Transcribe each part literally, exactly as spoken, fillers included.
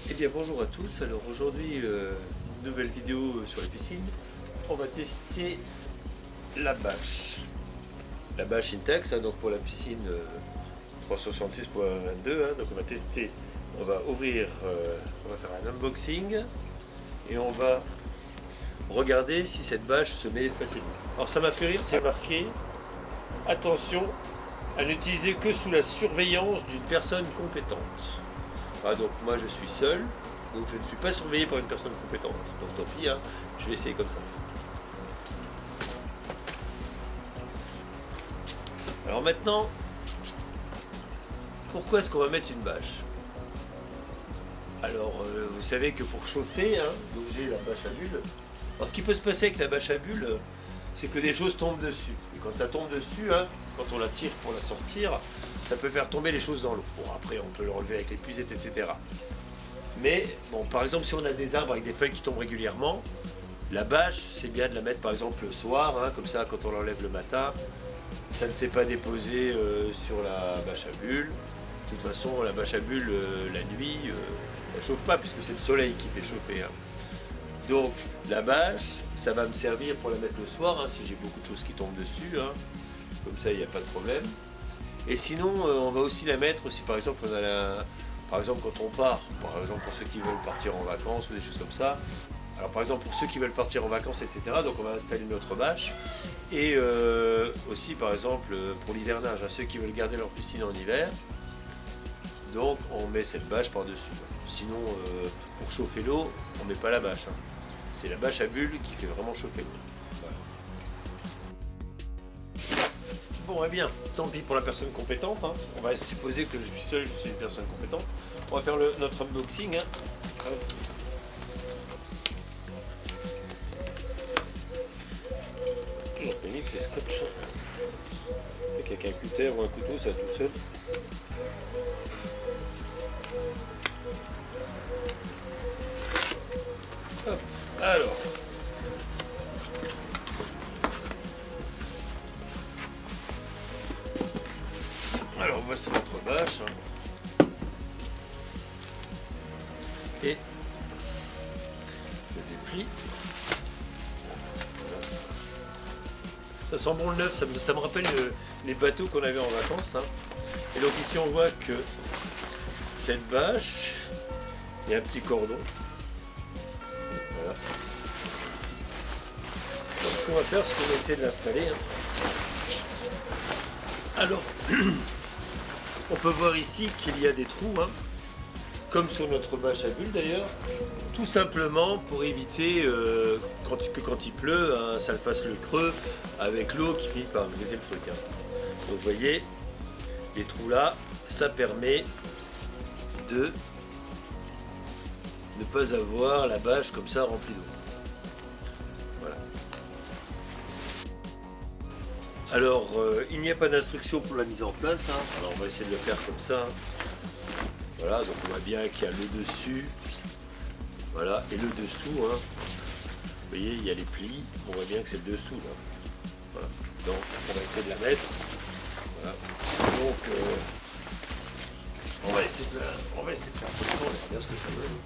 Eh bien bonjour à tous, alors aujourd'hui euh, nouvelle vidéo sur la piscine. On va tester la bâche. La bâche Intex, hein, donc pour la piscine euh, trois cent soixante-six point vingt-deux, hein, donc on va tester, on va ouvrir, euh, on va faire un unboxing et on va regarder si cette bâche se met facilement. Alors ça m'a fait rire, c'est marqué attention à n'utiliser que sous la surveillance d'une personne compétente. Ah, donc moi je suis seul, donc je ne suis pas surveillé par une personne compétente. Donc tant pis, hein, je vais essayer comme ça. Alors maintenant, pourquoi est-ce qu'on va mettre une bâche? Alors euh, vous savez que pour chauffer, hein, donc j'ai la bâche à bulles. Alors ce qui peut se passer avec la bâche à bulles, c'est que des choses tombent dessus. Et quand ça tombe dessus, hein, quand on la tire pour la sortir, ça peut faire tomber les choses dans l'eau. Bon, après, on peut le relever avec les puisettes, et cetera. Mais, bon, par exemple, si on a des arbres avec des feuilles qui tombent régulièrement, la bâche, c'est bien de la mettre, par exemple, le soir, hein, comme ça, quand on l'enlève le matin, ça ne s'est pas déposé euh, sur la bâche à bulles. De toute façon, la bâche à bulles, euh, la nuit, euh, elle ne chauffe pas, puisque c'est le soleil qui fait chauffer. Hein. Donc, la bâche, ça va me servir pour la mettre le soir, hein, si j'ai beaucoup de choses qui tombent dessus. Hein. Comme ça, il n'y a pas de problème. Et sinon, euh, on va aussi la mettre si par exemple on a la... par exemple quand on part, par exemple pour ceux qui veulent partir en vacances ou des choses comme ça. Alors par exemple pour ceux qui veulent partir en vacances, et cetera. Donc on va installer notre bâche. Et euh, aussi par exemple pour l'hivernage, hein, ceux qui veulent garder leur piscine en hiver. Donc on met cette bâche par-dessus. Sinon euh, pour chauffer l'eau, on ne met pas la bâche. Hein. C'est la bâche à bulles qui fait vraiment chauffer l'eau. Voilà. Bon, eh bien, tant pis pour la personne compétente. Hein. On va supposer que je suis seul, je suis une personne compétente. On va faire le, notre unboxing. Hein. Toujours pénible, c'est scotch. Avec un cutter ou un couteau, ça va tout seul. Hop. Alors. Alors voici notre bâche et le déplie. Voilà. Ça sent bon le neuf, ça me, ça me rappelle le, les bateaux qu'on avait en vacances. Hein. Et donc ici on voit que cette bâche, il y a un petit cordon. Voilà. Donc ce qu'on va faire, c'est qu'on va essayer de l'installer. Hein. Alors, on peut voir ici qu'il y a des trous, hein, comme sur notre bâche à bulles d'ailleurs, tout simplement pour éviter euh, quand, que quand il pleut, hein, ça le fasse le creux avec l'eau qui finit par briser le truc. Hein. Donc vous voyez, les trous là, ça permet de ne pas avoir la bâche comme ça remplie d'eau. Voilà. Alors, euh, il n'y a pas d'instruction pour la mise en place. Hein. Alors, on va essayer de le faire comme ça. Voilà, donc on voit bien qu'il y a le dessus. Voilà, et le dessous. Hein. Vous voyez, il y a les plis. On voit bien que c'est le dessous. Là. Voilà. Donc, on va essayer de la mettre. Voilà. Donc, euh, on, va essayer de la... on va essayer de faire un peu de temps. On va bien ce que ça donne.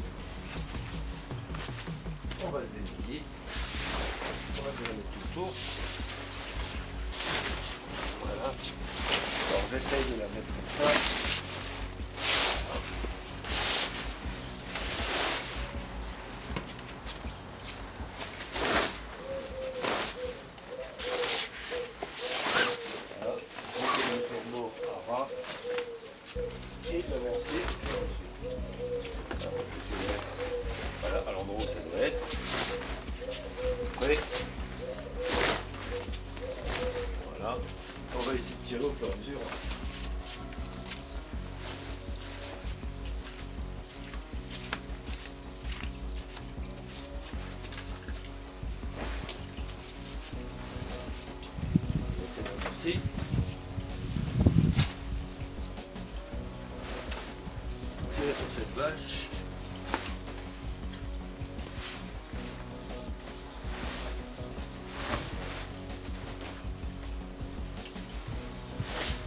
On va se délier. On va bien mettre tout autour. Voilà. Alors j'essaye de la mettre comme ça. Voilà. Je vais mettre l'eau à ras et l'avancer. Voilà, à l'endroit où ça doit être. Après. Voilà. On va essayer de tirer au fur et à mesure. C'est d'avancer. Tirer sur cette bâche.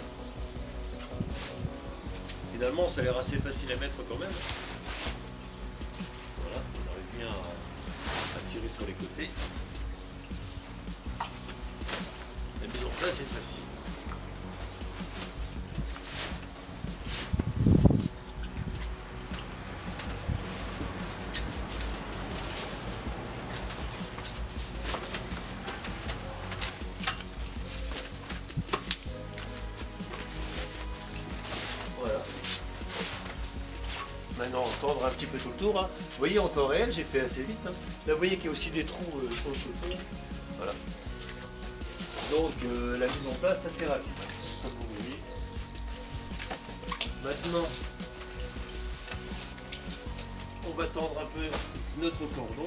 Finalement, ça a l'air assez facile à mettre quand même. tirer sur les côtés. La mise en place est facile. Voilà. Maintenant, tendre un petit peu tout le tour. Hein. Vous voyez, en temps réel, j'ai fait assez vite. Hein. Là, vous voyez qu'il y a aussi des trous euh, sur le côté. Voilà. Donc, euh, la mise en place, assez rapide. Comme vous voyez. Maintenant, on va tendre un peu notre cordon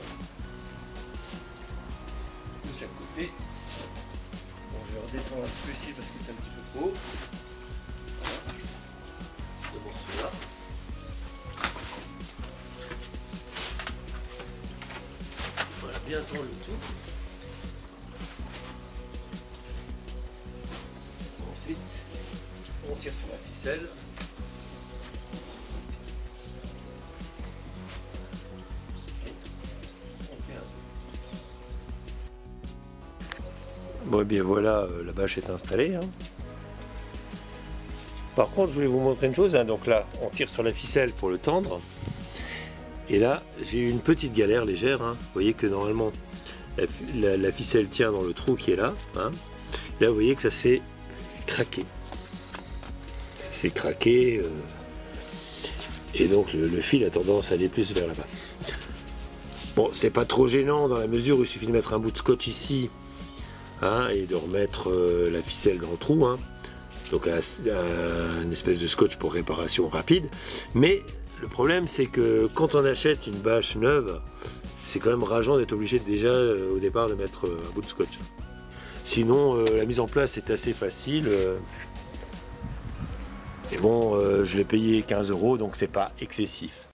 de chaque côté. Bon, je vais redescendre un petit peu ici parce que c'est un petit peu trop haut. Voilà. Ce morceau-là. Voilà, bien tendre le tout. Ensuite, on tire sur la ficelle. Bon, et bien voilà, euh, la bâche est installée. Hein. Par contre, je voulais vous montrer une chose. Hein. Donc là, on tire sur la ficelle pour le tendre. Et là, j'ai eu une petite galère légère. Hein. Vous voyez que normalement, la, la, la ficelle tient dans le trou qui est là. Hein. Là, vous voyez que ça s'est craqué. Ça s'est craqué. Euh, et donc, le, le fil a tendance à aller plus vers là-bas. Bon, c'est pas trop gênant dans la mesure où il suffit de mettre un bout de scotch ici. Hein, et de remettre euh, la ficelle dans le trou, hein. Donc un, un, une espèce de scotch pour réparation rapide. Mais le problème, c'est que quand on achète une bâche neuve, c'est quand même rageant d'être obligé de, déjà euh, au départ de mettre euh, un bout de scotch. Sinon, euh, la mise en place est assez facile. Euh, et bon, euh, je l'ai payé quinze euros, donc c'est pas excessif.